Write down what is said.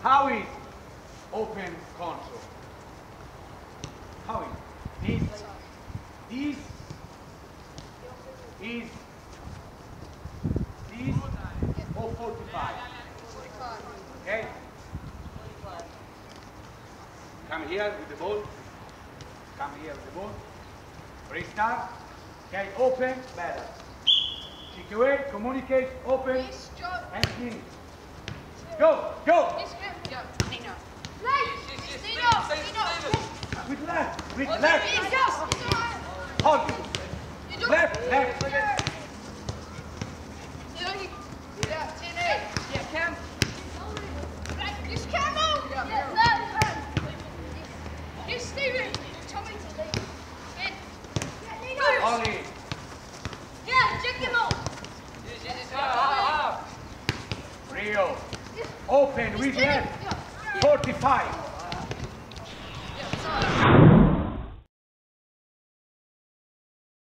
How is open control? How is this? This is this or 45? Okay? Come here with the ball. Come here with the ball. Restart. Okay, open, better. Kick away, communicate, open, and finish. Go, go! With left, hold. Left. Ollie. Rio. Open with left. 45.